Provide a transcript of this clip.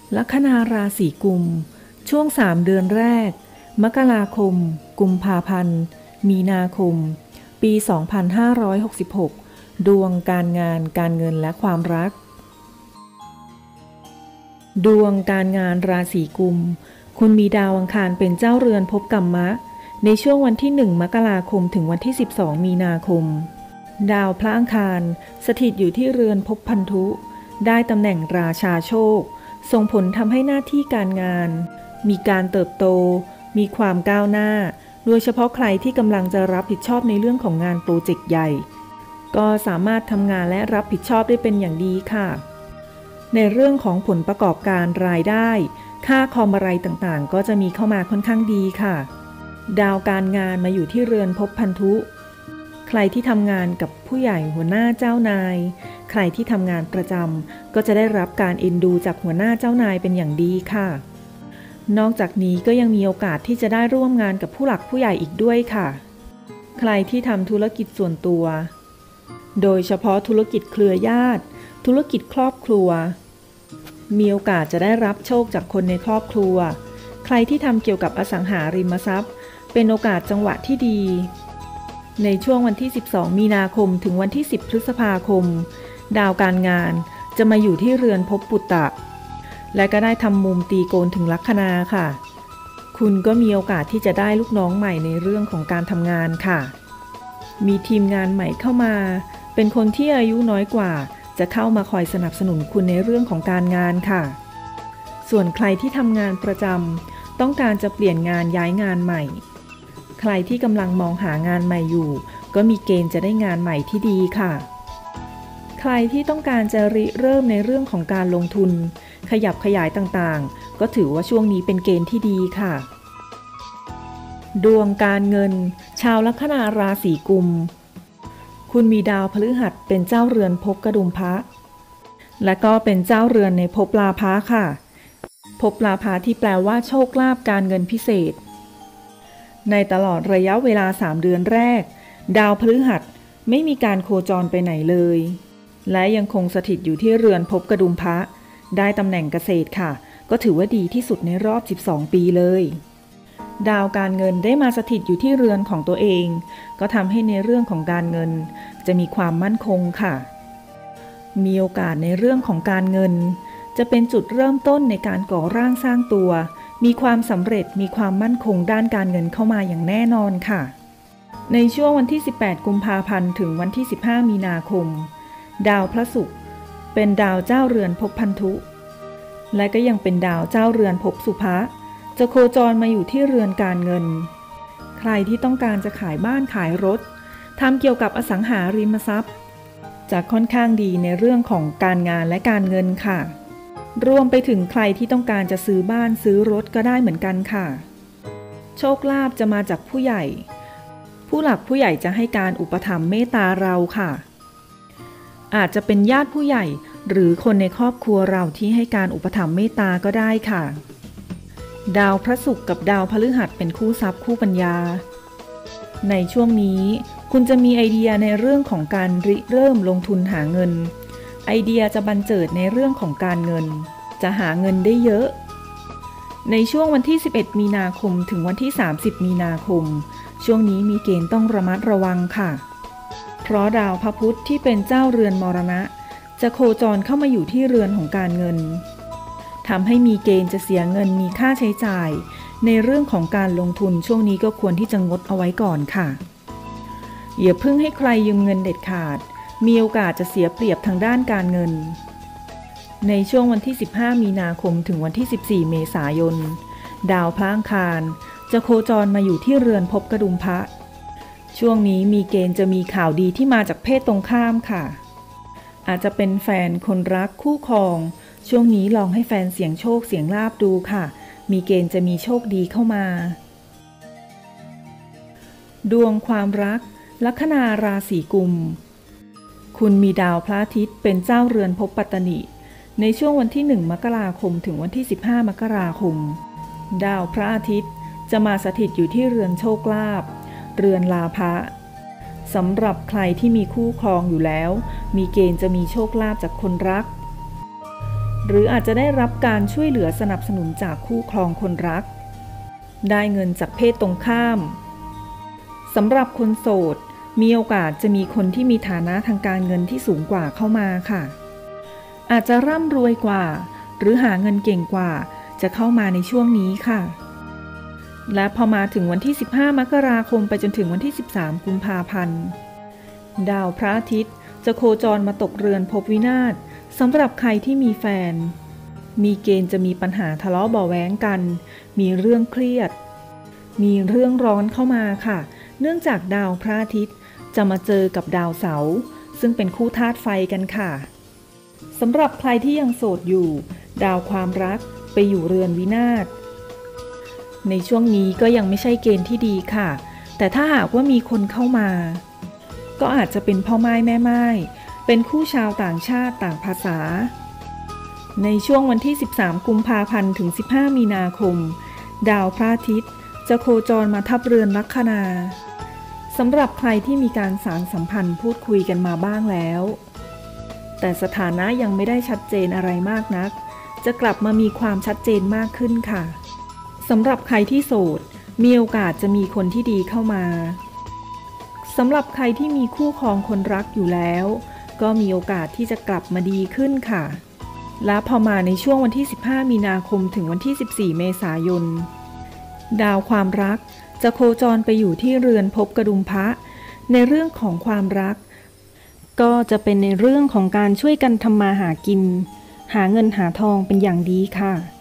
ลัคนาราศีกุมช่วง3เดือนแรกมกราคมกุมภาพันธ์มีนาคมปี2566ดวงการงานการเงินและความรักดวงการงานราศีกุมคุณมีดาวอังคารเป็นเจ้าเรือนภพกัมมะในช่วงวันที่1มกราคมถึงวันที่12มีนาคมดาวพระอังคารสถิตอยู่ที่เรือนภพพันธุได้ตำแหน่งราชาโชคส่งผลทำให้หน้าที่การงานมีการเติบโตมีความก้าวหน้าโดยเฉพาะใครที่กำลังจะรับผิดชอบในเรื่องของงานโปรเจกต์ใหญ่ก็สามารถทำงานและรับผิดชอบได้เป็นอย่างดีค่ะในเรื่องของผลประกอบการรายได้ค่าคอมอะไรต่างๆก็จะมีเข้ามาค่อนข้างดีค่ะดาวการงานมาอยู่ที่เรือนภพพันธุใครที่ทำงานกับผู้ใหญ่หัวหน้าเจ้านายใครที่ทำงานประจำก็จะได้รับการเอ็นดูจากหัวหน้าเจ้านายเป็นอย่างดีค่ะนอกจากนี้ก็ยังมีโอกาสที่จะได้ร่วมงานกับผู้หลักผู้ใหญ่อีกด้วยค่ะใครที่ทำธุรกิจส่วนตัวโดยเฉพาะธุรกิจเครือญาติธุรกิจครอบครัวมีโอกาสจะได้รับโชคจากคนในครอบครัวใครที่ทำเกี่ยวกับอสังหาริมทรัพย์เป็นโอกาสจังหวะที่ดีในช่วงวันที่12มีนาคมถึงวันที่10พฤษภาคมดาวการงานจะมาอยู่ที่เรือนภพปุตตะและก็ได้ทำมุมตีโกนถึงลัคนาค่ะคุณก็มีโอกาสที่จะได้ลูกน้องใหม่ในเรื่องของการทำงานค่ะมีทีมงานใหม่เข้ามาเป็นคนที่อายุน้อยกว่าจะเข้ามาคอยสนับสนุนคุณในเรื่องของการงานค่ะส่วนใครที่ทำงานประจำต้องการจะเปลี่ยนงานย้ายงานใหม่ใครที่กำลังมองหางานใหม่อยู่ก็มีเกณฑ์จะได้งานใหม่ที่ดีค่ะใครที่ต้องการจะริเริ่มในเรื่องของการลงทุนขยับขยายต่างๆก็ถือว่าช่วงนี้เป็นเกณฑ์ที่ดีค่ะดวงการเงินชาวลัคนาราศีกุมคุณมีดาวพฤหัสเป็นเจ้าเรือนภพกดุมพะและก็เป็นเจ้าเรือนในภพลาภะค่ะภพลาภะที่แปลว่าโชคลาภการเงินพิเศษในตลอดระยะเวลา3เดือนแรกดาวพฤหัสไม่มีการโคจรไปไหนเลยและยังคงสถิตอยู่ที่เรือนภพกดุมพะได้ตำแหน่งเกษตรค่ะก็ถือว่าดีที่สุดในรอบ12ปีเลยดาวการเงินได้มาสถิตอยู่ที่เรือนของตัวเองก็ทำให้ในเรื่องของการเงินจะมีความมั่นคงค่ะมีโอกาสในเรื่องของการเงินจะเป็นจุดเริ่มต้นในการก่อร่างสร้างตัวมีความสำเร็จมีความมั่นคงด้านการเงินเข้ามาอย่างแน่นอนค่ะในช่วงวันที่18กุมภาพันธ์ถึงวันที่15มีนาคมดาวพระศุกร์เป็นดาวเจ้าเรือนภพพันธุและก็ยังเป็นดาวเจ้าเรือนภพสุภะจะโคจรมาอยู่ที่เรือนการเงินใครที่ต้องการจะขายบ้านขายรถทำเกี่ยวกับอสังหาริมทรัพย์จะค่อนข้างดีในเรื่องของการงานและการเงินค่ะรวมไปถึงใครที่ต้องการจะซื้อบ้านซื้อรถก็ได้เหมือนกันค่ะโชคลาภจะมาจากผู้ใหญ่ผู้หลักผู้ใหญ่จะให้การอุปถัมภ์เมตตาเราค่ะอาจจะเป็นญาติผู้ใหญ่หรือคนในครอบครัวเราที่ให้การอุปถัมภ์เมตตาก็ได้ค่ะดาวพระศุกร์กับดาวพฤหัสเป็นคู่ทรัพย์คู่ปัญญาในช่วงนี้คุณจะมีไอเดียในเรื่องของการริเริ่มลงทุนหาเงินไอเดียจะบันเจิดในเรื่องของการเงินจะหาเงินได้เยอะในช่วงวันที่11มีนาคมถึงวันที่30มีนาคมช่วงนี้มีเกณฑ์ต้องระมัดระวังค่ะเพราะดาวพระพุธที่เป็นเจ้าเรือนมรณะจะโคจรเข้ามาอยู่ที่เรือนของการเงินทำให้มีเกณฑ์จะเสียเงินมีค่าใช้จ่ายในเรื่องของการลงทุนช่วงนี้ก็ควรที่จะงดเอาไว้ก่อนค่ะอย่าเพิ่งให้ใครยืมเงินเด็ดขาดมีโอกาสจะเสียเปรียบทางด้านการเงินในช่วงวันที่15มีนาคมถึงวันที่14เมษายนดาวพระอังคารจะโคจรมาอยู่ที่เรือนภพกดุมพะช่วงนี้มีเกณฑ์จะมีข่าวดีที่มาจากเพศตรงข้ามค่ะอาจจะเป็นแฟนคนรักคู่ครองช่วงนี้ลองให้แฟนเสี่ยงโชคเสี่ยงลาภดูค่ะมีเกณฑ์จะมีโชคดีเข้ามาดวงความรักลัคนาราศีกุมคุณมีดาวพระอาทิตย์เป็นเจ้าเรือนภพปัตตนิในช่วงวันที่1มกราคมถึงวันที่15มกราคมดาวพระอาทิตย์จะมาสถิตอยู่ที่เรือนโชคลาภเรือนลาภะสำหรับใครที่มีคู่ครองอยู่แล้วมีเกณฑ์จะมีโชคลาภจากคนรักหรืออาจจะได้รับการช่วยเหลือสนับสนุนจากคู่ครองคนรักได้เงินจากเพศตรงข้ามสำหรับคนโสดมีโอกาสจะมีคนที่มีฐานะทางการเงินที่สูงกว่าเข้ามาค่ะอาจจะร่ำรวยกว่าหรือหาเงินเก่งกว่าจะเข้ามาในช่วงนี้ค่ะและพอมาถึงวันที่15มกราคมไปจนถึงวันที่13กุมภาพันธ์ดาวพระอาทิตย์จะโคจรมาตกเรือนภพวินาศสำหรับใครที่มีแฟนมีเกณฑ์จะมีปัญหาทะเลาะเบาะแว้งกันมีเรื่องเครียดมีเรื่องร้อนเข้ามาค่ะเนื่องจากดาวพระอาทิตย์จะมาเจอกับดาวเสาร์ซึ่งเป็นคู่ธาตุไฟกันค่ะสำหรับใครที่ยังโสดอยู่ดาวความรักไปอยู่เรือนวินาศในช่วงนี้ก็ยังไม่ใช่เกณฑ์ที่ดีค่ะแต่ถ้าหากว่ามีคนเข้ามาก็อาจจะเป็นพ่อม่ายแม่ม่ายเป็นคู่ชาวต่างชาติต่างภาษาในช่วงวันที่13กุมภาพันธ์ถึง15มีนาคมดาวพระอาทิตย์จะโคจรมาทับเรือนลัคนาสำหรับใครที่มีการสานสัมพันธ์พูดคุยกันมาบ้างแล้วแต่สถานะยังไม่ได้ชัดเจนอะไรมากนักจะกลับมามีความชัดเจนมากขึ้นค่ะสำหรับใครที่โสดมีโอกาสจะมีคนที่ดีเข้ามาสำหรับใครที่มีคู่ครองคนรักอยู่แล้วก็มีโอกาสที่จะกลับมาดีขึ้นค่ะและพอมาในช่วงวันที่15มีนาคมถึงวันที่14เมษายนดาวความรักจะโคจรไปอยู่ที่เรือนภพกระดุมพระในเรื่องของความรักก็จะเป็นในเรื่องของการช่วยกันทำมาหากินหาเงินหาทองเป็นอย่างดีค่ะ